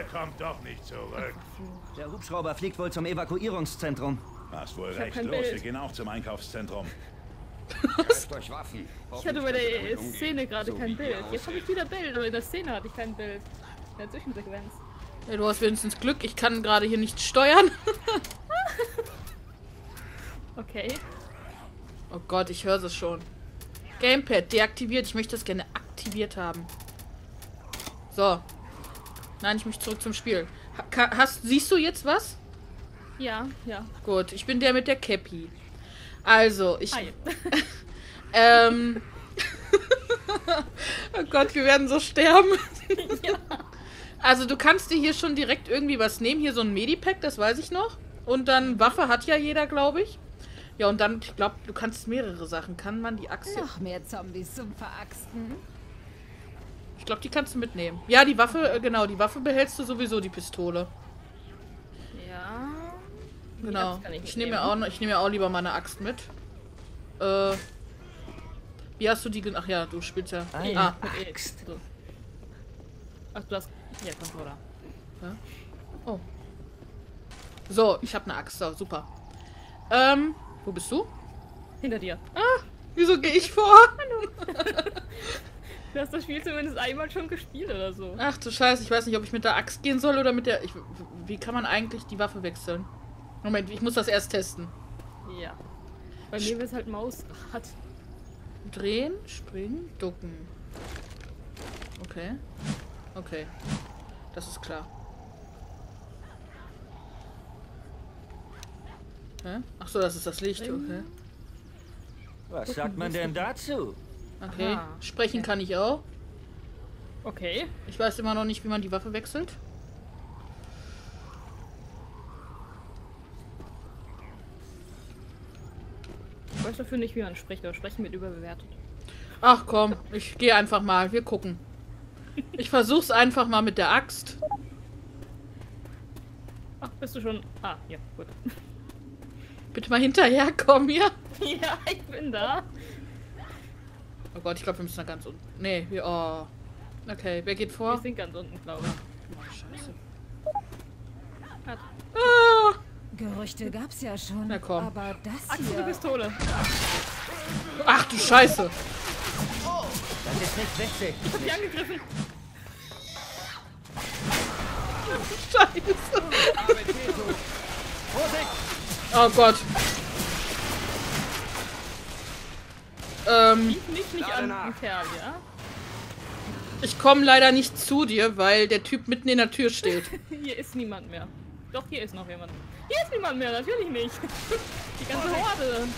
kommt doch nicht zurück. Der Hubschrauber fliegt wohl zum Evakuierungszentrum. Hast wohl Ich hab recht, kein los, Bild. wir gehen auch zum Einkaufszentrum. Greift euch Waffen. Ich hatte bei der Szene gerade kein Bild. Jetzt habe ich wieder Bild, aber in der Szene hatte ich kein Bild. In der Zwischensequenz. Ja, du hast wenigstens Glück, ich kann gerade hier nicht steuern. Okay. Oh Gott, ich höre es schon. Gamepad deaktiviert. Ich möchte das gerne aktiviert haben. So. Nein, ich möchte zurück zum Spiel. Siehst du jetzt was? Ja, ja. Gut, ich bin der mit der Cappy. Also, ich... Hi. Oh Gott, wir werden so sterben. Ja. Also, du kannst dir hier schon direkt irgendwie was nehmen. Hier so ein Medipack, das weiß ich noch. Und dann Waffe hat ja jeder, glaube ich. Ja, und dann, ich glaube, du kannst mehrere Sachen. Kann man die Axt... Noch mehr Zombies zum Veraxten. Ich glaube, die kannst du mitnehmen. Ja, die Waffe, genau, die Waffe behältst du sowieso, die Pistole. Ja. Die Genau. Axt kann Ich mitnehmen. nehme mir auch lieber meine Axt mit. Wie hast du die... Ach ja, du spielst ja... Eine mit E. Axt. So. Ach, du hast... Ja, Controller. Ja? Oh. So, ich habe eine Axt. So, super. Wo bist du? Hinter dir. Wieso gehe ich vor? Du hast das Spiel zumindest einmal schon gespielt oder so. Ach du Scheiße, ich weiß nicht, ob ich mit der Axt gehen soll oder mit der... wie kann man eigentlich die Waffe wechseln? Moment, ich muss das erst testen. Ja. Bei mir wäre es halt Mausrad. Drehen, springen, ducken. Okay. Okay. Das ist klar. Hä? Ach so, das ist das Licht. Okay. Was sagt man denn dazu? Okay. Aha. Sprechen kann ich auch. Okay. Ich weiß immer noch nicht, wie man die Waffe wechselt. Ich weiß dafür nicht, wie man spricht, aber Sprechen wird überbewertet. Ach komm, ich gehe einfach mal. Wir gucken. Ich versuch's einfach mal mit der Axt. Ach, bist du schon... Ah, ja, gut. Bitte mal hinterherkommen, ja? Ja, ich bin da. Oh Gott, ich glaube, wir müssen da ganz unten. Nee, wir... Oh. Okay, wer geht vor? Wir sind ganz unten, glaube ich. Oh, Scheiße. Hat. Ah! Gerüchte gab's ja schon. Na komm. Aber das Axt oder hier... Pistole? Ach du Scheiße. Das ist nicht witzig. Ich hab die angegriffen. Scheiße. Oh Gott. Lief nicht an den Kerl, ja? Ich komme leider nicht zu dir, weil der Typ mitten in der Tür steht. Hier ist niemand mehr. Doch, hier ist noch jemand. Hier ist niemand mehr, natürlich nicht. Die ganze Horde.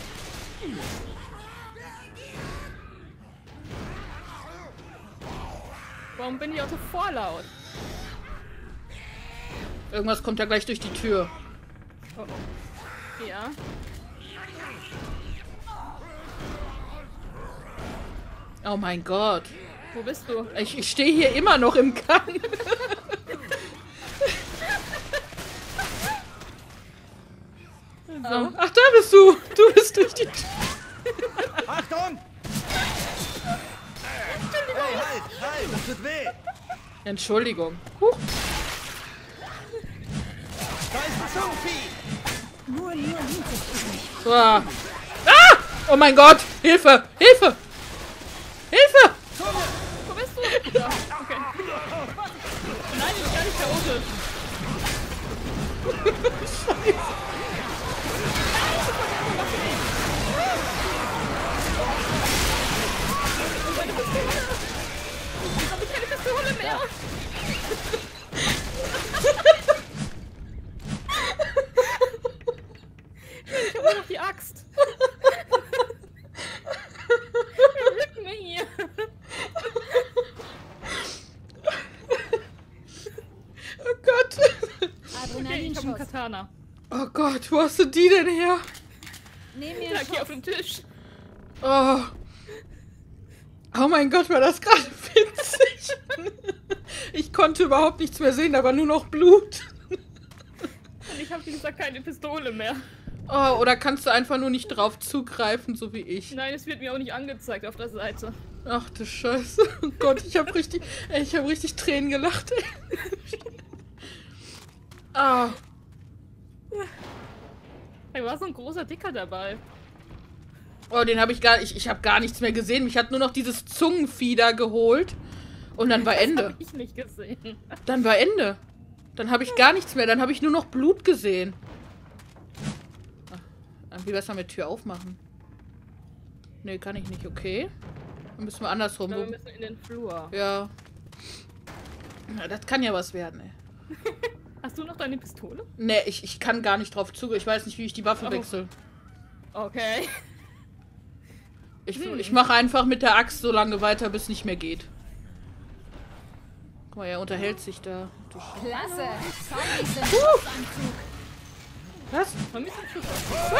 Warum bin ich auch so vorlaut? Irgendwas kommt ja gleich durch die Tür. Oh, oh. Ja. Oh mein Gott. Wo bist du? Ich stehe hier immer noch im Gang. So. Ach, da bist du. Du bist durch die Tür. Achtung! Hey, halt! Das tut weh! Entschuldigung. Huch. Da ist ein Zombie! Nur hinter sich. So. Ah! Oh mein Gott! Hilfe! Hilfe! Hilfe! Wo bist du? Da. Okay. Nein, ich bin gar nicht chaotisch. Jetzt hab ich keine Pistole mehr. Ich hab nur noch die Axt. Rück mir hier. Oh Gott! Okay, ich hab einen Adrenalinschuss. Katana. Oh Gott, wo hast du die denn her? Nehm mir Lag einen hier auf Schuss. dem Tisch. Oh. Oh mein Gott, war das gerade witzig. Ich konnte überhaupt nichts mehr sehen, da war nur noch Blut. Und ich habe, wie gesagt, keine Pistole mehr. Oh, oder kannst du einfach nur nicht drauf zugreifen, so wie ich? Nein, es wird mir auch nicht angezeigt auf der Seite. Ach du Scheiße. Oh Gott, ich hab richtig Tränen gelacht. Ah. Da war so ein großer Dicker dabei. Oh, den habe ich gar nicht. Ich habe gar nichts mehr gesehen. Mich hat nur noch dieses Zungenvieh da geholt. Und dann war Das Ende. habe ich nicht gesehen. Dann war Ende. Dann habe ich gar nichts mehr. Dann habe ich nur noch Blut gesehen. Ach, wie besser mit Tür aufmachen? Nee, kann ich nicht. Okay. Dann müssen wir andersrum. Wir müssen in den Flur. Ja. Ja, das kann ja was werden, ey. Hast du noch deine Pistole? Nee, ich kann gar nicht drauf zugehen. Ich weiß nicht, wie ich die Waffe Oh. wechsle. Okay. Ich mache einfach mit der Axt so lange weiter, bis nicht mehr geht. Guck mal, er unterhält sich da. Du Klasse. Zombies im Schutzanzug. Was? Vermisst den Schuss.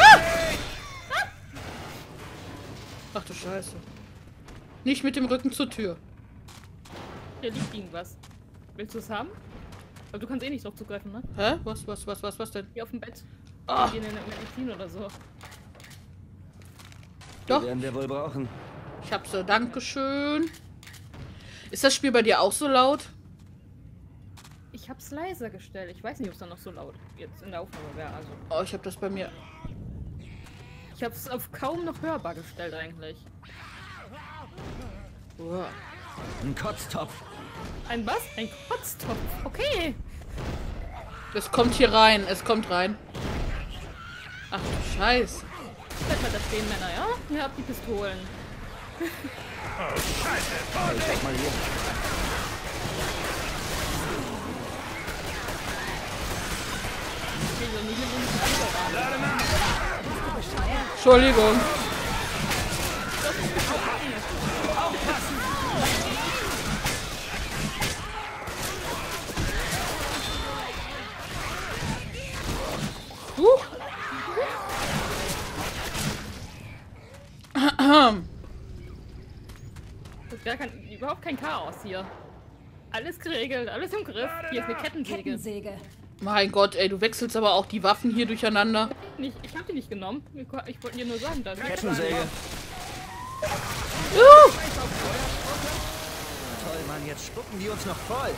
Ach du Scheiße. Nicht mit dem Rücken zur Tür. Hier liegt irgendwas. Willst du es haben? Aber du kannst eh nicht drauf zugreifen, ne? Hä? Was denn? Hier auf dem Bett. Ah. Hier in der Medizin oder so. Doch. Die werden wir wohl brauchen. Ich hab sie. Dankeschön. Ist das Spiel bei dir auch so laut? Ich hab's leiser gestellt. Ich weiß nicht, ob es dann noch so laut jetzt in der Aufnahme wäre. Also, Oh, ich hab das bei mir. ich hab's auf kaum noch hörbar gestellt eigentlich. Uah. Ein Kotztopf. Ein was? Ein Kotztopf. Okay. Es kommt hier rein. Es kommt rein. Ach du Scheiße. Bleibt mal da stehen, Männer, ja? Ihr habt die Pistolen. Ich sag mal hier. Ich will so nicht mit uns Entschuldigung. Das ist überhaupt kein Chaos hier. Alles geregelt, alles im Griff. Hier ist eine Kettensäge. Kettensäge. Mein Gott, ey, du wechselst aber auch die Waffen hier durcheinander. Ich hab die nicht genommen. Ich wollte dir nur sagen, da Kettensäge. Toll, Mann, jetzt spucken die uns noch voll.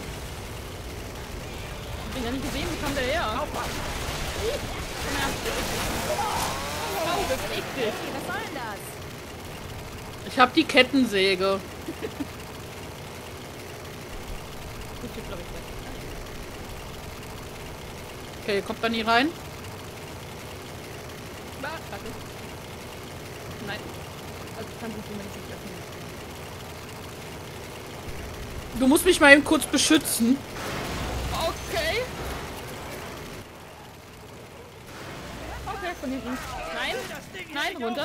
Ich hab den ja nicht gesehen, wie kam der her? Oh, das ist eklig. Was soll denn das? Ich hab die Kettensäge. Gut, steht, glaub ich, weg. Okay, kommt man hier rein? Warte. Nein. Also ich kann sie zumindest nicht öffnen. Du musst mich mal eben kurz beschützen. Okay. Okay, von hinten. Nein. Nein, runter.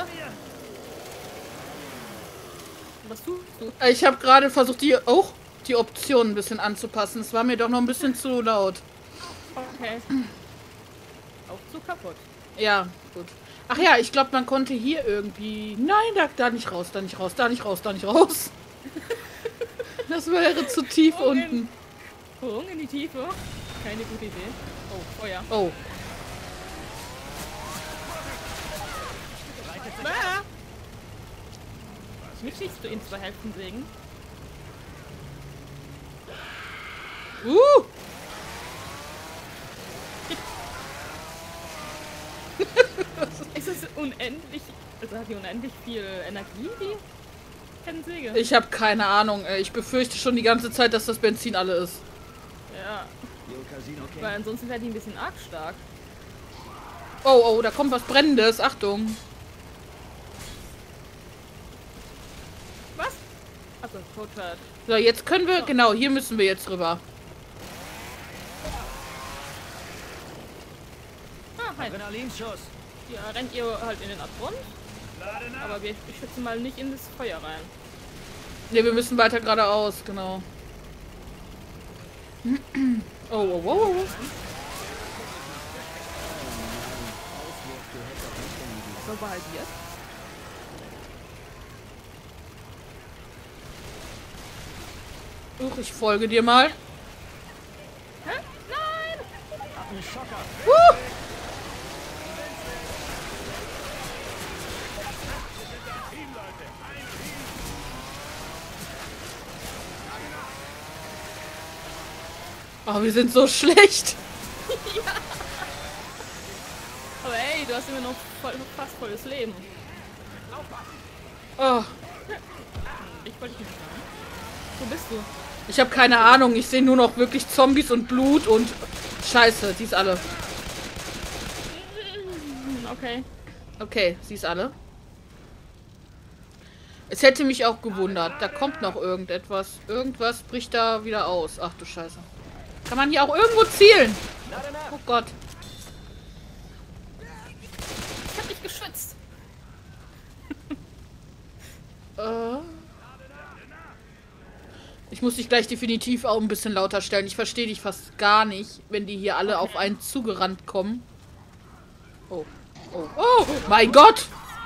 Was tust du? Ich habe gerade versucht, die Optionen ein bisschen anzupassen. Es war mir doch noch ein bisschen zu laut. Okay. Auch zu kaputt. Ja, gut. Ach ja, ich glaube, man konnte hier irgendwie... Nein, da nicht raus, da nicht raus, da nicht raus, da nicht raus. Das wäre zu tief unten. Sprung in die Tiefe. Keine gute Idee. Oh, Feuer. Oh. Ah! Mich schießt du in 2 Hälften sägen. Ist es unendlich... Also hat die unendlich viel Energie, die Kettensäge? Ich habe keine Ahnung. Ich befürchte schon die ganze Zeit, dass das Benzin alle ist. Ja, weil ansonsten wäre die ein bisschen arg stark. Oh, da kommt was Brennendes. Achtung. Was? Achso, Totschad. So, jetzt können wir... Genau, hier müssen wir jetzt rüber. Ah, hi. Adrenalinschuss. Ja, rennt ihr halt in den Abgrund. Aber ich schätze mal nicht in das Feuer rein. Ne, wir müssen weiter geradeaus, genau. Oh. So behalbiert. Ich folge dir mal. Hä? Nein! Ein Schocker. Oh, wir sind so schlecht. du hast immer noch fast volles Leben. Oh, Ich wollte dich nicht sagen. Wo bist du? ich habe keine Ahnung. Ich sehe nur noch wirklich Zombies und Blut und Scheiße. Die ist alle. Okay. Okay, sie ist alle. Es hätte mich auch gewundert. Da kommt noch irgendetwas. Irgendwas bricht da wieder aus. Ach du Scheiße. Kann man hier auch irgendwo zielen? Oh Gott. Ich hab dich geschützt. Ich muss dich gleich definitiv auch ein bisschen lauter stellen. Ich verstehe dich fast gar nicht, wenn die hier alle auf einen zugerannt kommen. Oh. Oh. Oh! Mein Gott!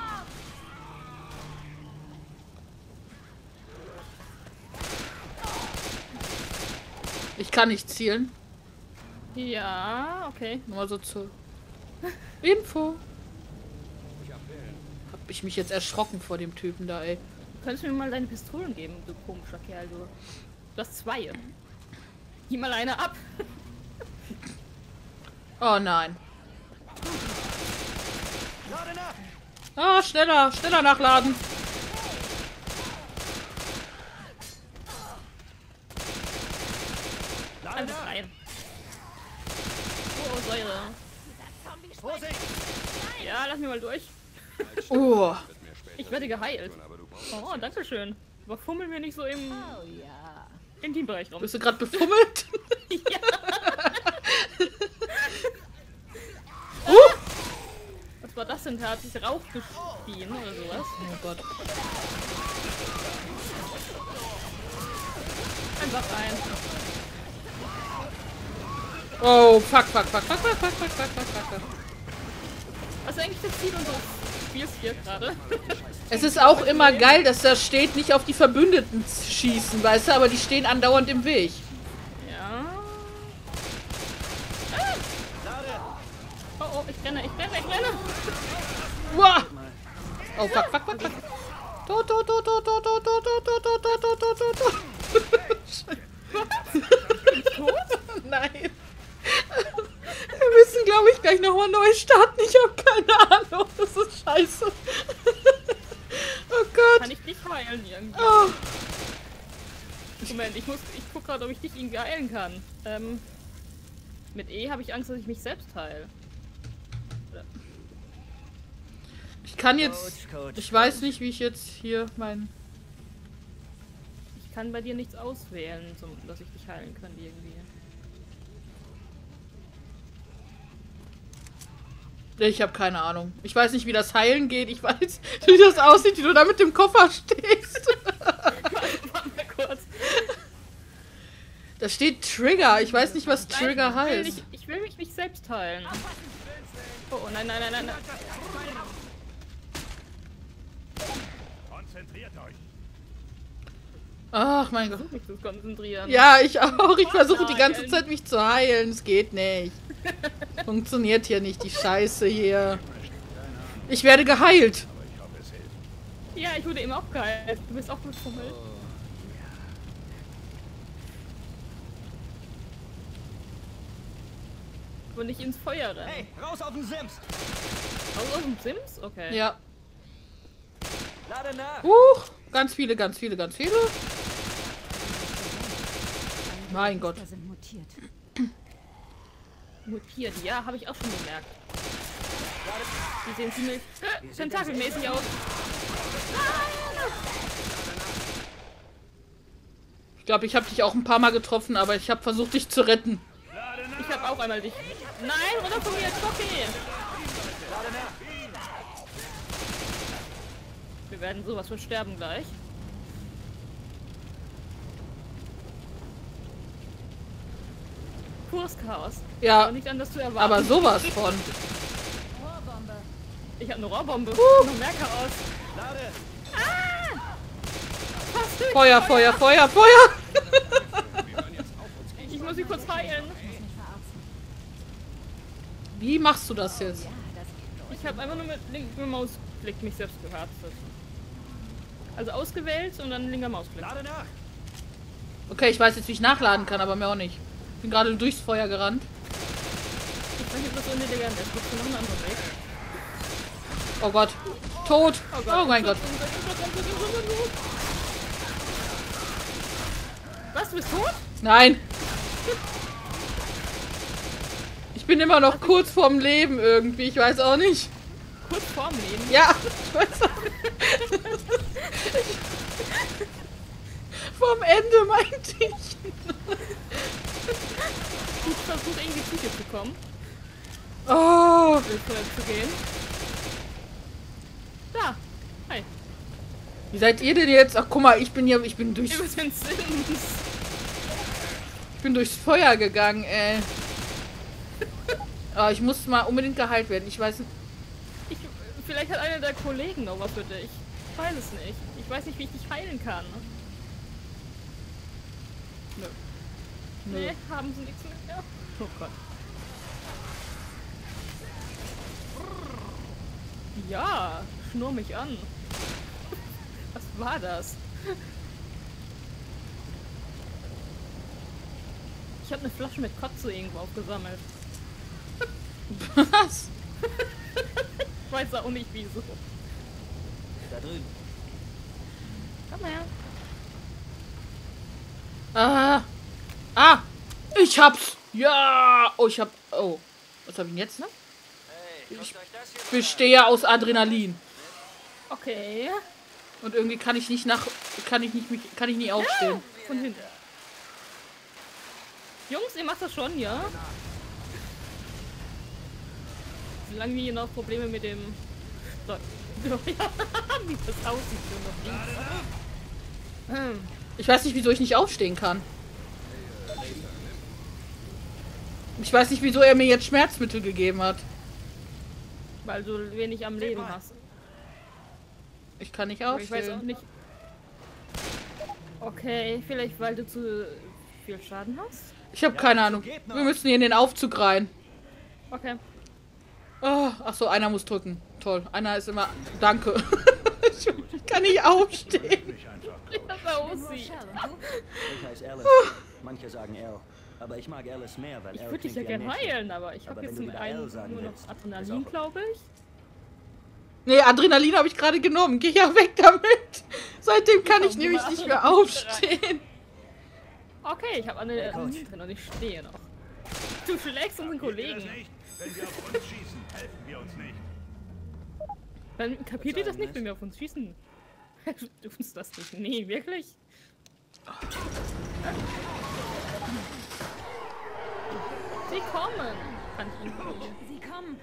Ich kann nicht zielen. Ja, okay. Nur mal so zur Info. Hab ich mich jetzt erschrocken vor dem Typen da, ey. Könntest du mir mal deine Pistolen geben, du komischer Kerl, du. Du hast 2. Gib mal eine ab. Oh nein. Ah, schneller, schneller nachladen. Alles rein. Oh, Säure. Vorsicht! Ja, lass mich mal durch. Oh. Ich werde geheilt. Oh, danke schön. Aber fummeln wir nicht so im Oh ja. Intimbereich rum. Bist du gerade befummelt? Ja. Was war das denn? Da hat sich Rauch gespien oder sowas. Oh Gott. Einfach rein. Oh, fuck, fuck, fuck, fuck, fuck, fuck, fuck, fuck, fuck, fuck. Was ist eigentlich das Ziel unseres Spiels hier gerade? Es ist auch immer geil, dass da steht, nicht auf die Verbündeten schießen, weißt du, aber die stehen andauernd im Weg. Ja. Ah! Oh, oh, ich renne. Uah. Oh, fuck, fuck, fuck, fuck. Tot, tot, tot, tot, tot, tot, tot, tot, tot, tot, tot, tot, tot, tot. Nein. Wir müssen, glaube ich, gleich nochmal neu starten. Ich habe keine Ahnung. Das ist scheiße. Oh Gott. Kann ich dich heilen irgendwie? Oh. Moment, ich guck gerade, ob ich dich irgendwie heilen kann. Mit E habe ich Angst, dass ich mich selbst heile. Ich kann jetzt... Coach. Ich weiß nicht, wie ich jetzt hier mein... Ich kann bei dir nichts auswählen, dass ich dich heilen kann irgendwie. Ich habe keine Ahnung. Ich weiß nicht, wie das Heilen geht. Ich weiß, wie das aussieht, wie du da mit dem Koffer stehst. Warte mal kurz. Da steht Trigger. Ich weiß nicht, was Trigger Nein, heißt. ich will mich nicht selbst heilen. Oh, oh nein, nein, nein, nein, nein. Konzentriert euch. Ach, mein Gott. Mich zu konzentrieren. Ja, ich auch. Ich versuche die ganze nein. Zeit, mich zu heilen. Es geht nicht. Funktioniert hier nicht, die Scheiße hier. Ich werde geheilt. Ich hoffe, es hilft. Ja, ich wurde eben auch geheilt. Du bist auch befummelt. Und nicht ins Feuer rennen. Hey, raus auf den Sims! Aus dem Sims? Okay. Ja. Lade nach! Ganz viele, ganz viele, ganz viele. Mein Gott. Wir sind mutiert. Mutiert, ja, habe ich auch schon gemerkt. Die sehen ziemlich tentakelmäßig aus. Ich glaube, ich habe dich auch ein paar Mal getroffen, aber ich habe versucht, dich zu retten. Ich habe auch einmal dich. Nein, runter von mir, Schocki! Wir werden sowas von sterben gleich. Pures Chaos. Ja, Aber nicht anders zu erwarten. aber sowas von. Rohrbombe. Ich habe eine Rohrbombe. Noch mehr Chaos. Lade! Fast durch. Feuer, Feuer, Feuer, Feuer. Ich muss sie kurz heilen. Wie machst du das jetzt? Ich habe einfach nur mit linkem Mausklick mich selbst geharztet. Also ausgewählt und dann linker Mausklick. Lade nach! Okay, ich weiß jetzt, wie ich nachladen kann, aber mehr auch nicht. Bin gerade durchs Feuer gerannt. Ich weiß nicht, ob das so intelligent ist. Gibt's noch einen anderen Weg? Oh Gott. Tot. Oh mein Gott. Was, du bist tot? Nein. Ich bin immer noch kurz vorm Leben irgendwie. Ich weiß auch nicht. Kurz vorm Leben. Ja, ich weiß auch nicht. Vom Ende meinte ich. Ich versuche irgendwie zu dir zu kommen. Oh. Zu gehen. Da. Hi. Wie seid ihr denn jetzt? Ach, guck mal, ich bin durchs... Wir sind Sims. Ich bin durchs Feuer gegangen, ey. Oh, ich muss mal unbedingt geheilt werden. Ich weiß nicht. Vielleicht hat einer der Kollegen noch was für dich. Ich weiß es nicht. Ich weiß nicht, wie ich dich heilen kann. Nö. Nee, haben sie nichts mehr. Oh Gott. Ja, schnurr mich an. Was war das? Ich habe eine Flasche mit Kotze irgendwo aufgesammelt. Was? Ich weiß auch nicht wieso. Da drüben. Komm her. Ich hab's. Ja. Oh, ich hab... Oh. Was hab ich denn jetzt, ne? Hey, guckt euch das hier Ich bestehe aus Adrenalin. Okay. Und irgendwie kann ich nicht aufstehen. Von hinten. Jungs, ihr macht das schon, ja? Solange wir hier noch Probleme mit dem... So. Wie das aussieht schon noch. Ich weiß nicht, wieso ich nicht aufstehen kann. Ich weiß nicht, wieso er mir jetzt Schmerzmittel gegeben hat. Weil du wenig am Leben hast. Ich kann nicht Aber ich weiß auch aufstehen. nicht. Okay, vielleicht weil du zu viel Schaden hast? Ich habe keine Ahnung. Wir müssen hier in den Aufzug rein. Okay. Oh, ach so, einer muss drücken. Toll. Einer ist immer... Danke. Ich kann nicht aufstehen. Mich einfach. Wie das aussieht. Ich heiße Alice. Manche sagen Al. Aber ich mag Alice mehr, weil Ich Al würde dich ja klingt wie ein gern Mädchen. heilen, aber ich habe Aber jetzt wenn zum du einen wieder L sagen nur noch willst, Adrenalin, ist auch- glaube ich. Nee, Adrenalin habe ich gerade genommen. Geh ja weg damit. Seitdem kann ich nämlich nicht mehr aufstehen. Okay, ich habe Adrenalin drin und ich stehe noch. Du schlägst unseren Kapiert ihr Kollegen. das nicht? Wenn wir auf uns schießen, helfen wir uns nicht. Dann kapiert ihr das nicht, wenn wir auf uns schießen? Du tust das nicht. Nee, wirklich? Sie kommen! Kann ich ihn probieren. Sie kommen.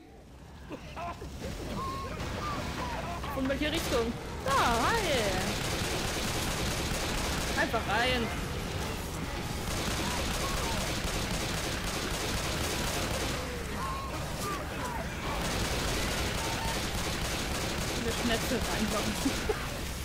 Von welche Richtung? Da, hi! Einfach rein. Wir schnetzeln einfach.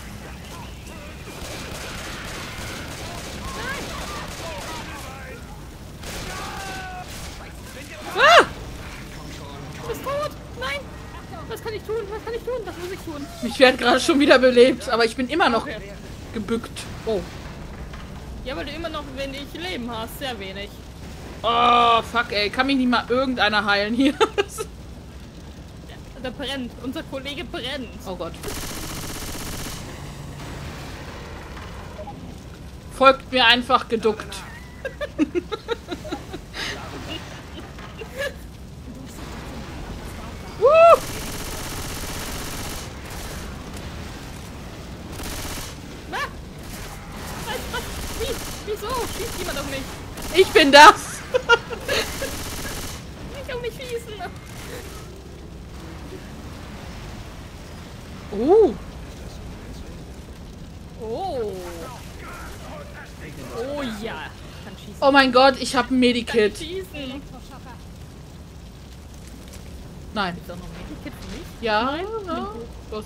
Du bist tot! Nein! Was kann ich tun? Was kann ich tun? Was muss ich tun? Ich werde gerade schon wieder belebt, aber ich bin immer noch Okay. gebückt. Oh. Ja, weil du immer noch wenig Leben hast. Sehr wenig. Oh, fuck, ey. Kann mich nicht mal irgendeiner heilen hier? Da brennt. Unser Kollege brennt. Oh Gott. Folgt mir einfach geduckt. Ah! Was? Wie? Wieso? Schießt jemand auf mich? Ich bin das. Nicht auf mich schießen. Oh. Oh. Oh ja. Kann schießen. Oh mein Gott, ich habe ein Medikit. Schießen. Nein. Ist da noch ein Medikit für mich? Ja, Nein? ja. Los.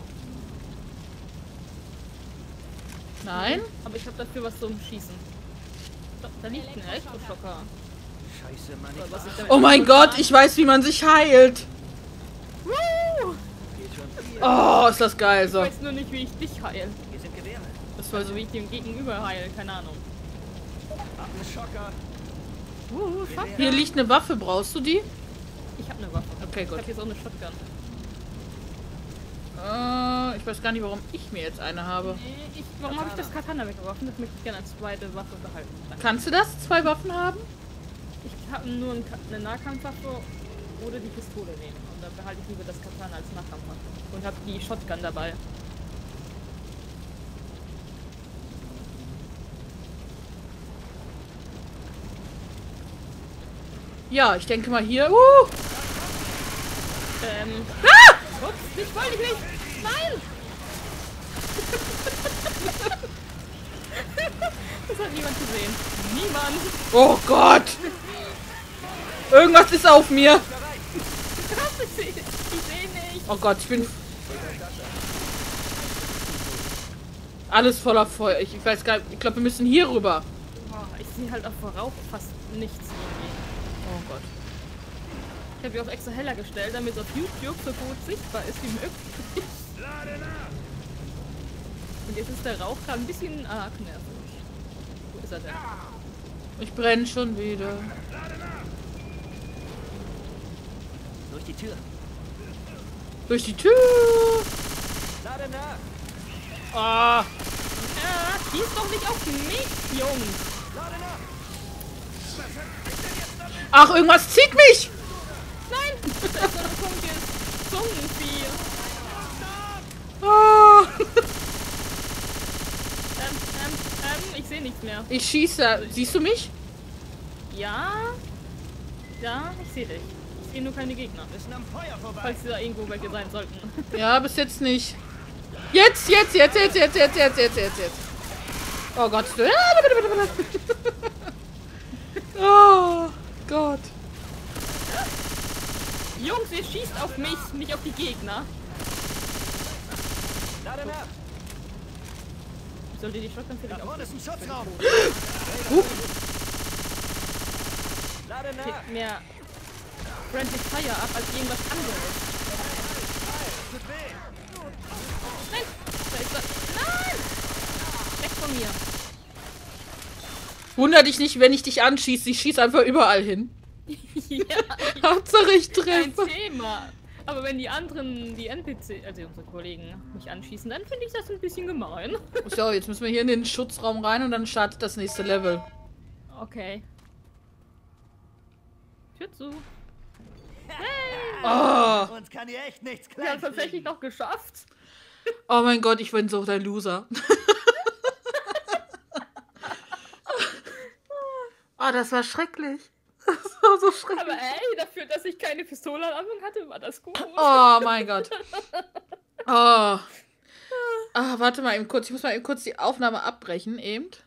Nein? Aber ich habe dafür was zum Schießen. Da liegt ein Elektroschocker. Scheiße, Mann. Oder was ich damit Oh mein machen Gott, kann. ich weiß, wie man sich heilt. Woo! Oh, ist das geil. Ich So. weiß nur nicht, wie ich dich heile. Hier sind Gewehre. Das war so. Also wie ich dem Gegenüber heile. Keine Ahnung. Schocker. Fuck. Hier liegt eine Waffe. Brauchst du die? Ich habe eine Waffe. Okay, Ich gut. habe hier so eine Shotgun. Ich weiß gar nicht, warum ich mir jetzt eine habe. Warum habe ich das Katana weggeworfen? Das möchte ich gerne als zweite Waffe behalten. Kannst du das? 2 Waffen haben? Ich habe nur eine Nahkampfwaffe oder die Pistole nehmen. Und dann behalte ich lieber das Katana als Nahkampfwaffe. Und habe die Shotgun dabei. Ja, ich denke mal hier. Ups, ich wollte nicht! Nein! Das hat niemand gesehen. Niemand! Oh Gott! Irgendwas ist auf mir! Ich sehe nicht! Oh Gott, ich bin... Alles voller Feuer. Ich weiß gar nicht, ich glaube, wir müssen hier rüber. Oh, ich sehe halt auch vorauf fast nichts irgendwie. Oh Gott. Ich habe die auch extra heller gestellt, damit es auf YouTube so gut sichtbar ist wie möglich. Und jetzt ist der Rauch gerade ein bisschen arg nervig. Wo ist er denn? Ich brenne schon wieder. Durch die Tür. Durch die Tür! Lade nach. Ah! Ja, schieß doch nicht auf mich, Jungs! Lade nach. Ach, irgendwas zieht mich! Nein! Das ist so ein komisches Zungenvieh. Ah. Ich sehe nichts mehr. Ich schieße. Siehst du mich? Ja? Ja, ich sehe dich. Ich sehe nur keine Gegner. Müssen am Feuer vorbei. Falls sie da irgendwo welche sein sollten. Ja, bis jetzt nicht. Jetzt. Oh Gott. Oh Gott. Jungs, ihr schießt auf mich, nicht auf die Gegner. Lade nach. Ich sollte die Shotgun vielleicht Da auch vorne ist ein Schutzraum. Lade nach. gibt mehr Friendly Fire ab als irgendwas anderes. Tut weh. Nein! Da ist er. Nein! Weg von mir. Wunder dich nicht, wenn ich dich anschieße. Ich schieße einfach überall hin. Ja, Hauptsache ich kein treffe. Thema. Aber wenn die anderen, die NPC, also unsere Kollegen, mich anschießen, dann finde ich das ein bisschen gemein. So, jetzt müssen wir hier in den Schutzraum rein und dann startet das nächste Level. Okay. Tür zu. Oh, Uns kann hier echt nichts Wir haben klein. tatsächlich noch geschafft. oh mein Gott, ich bin so der Loser. Oh, das war schrecklich. Das war so schrecklich. Aber ey, dafür, dass ich keine Pistole am Anfang hatte, war das gut. Oh mein Gott. Oh. Ah, warte mal eben kurz. Ich muss mal eben kurz die Aufnahme abbrechen, eben.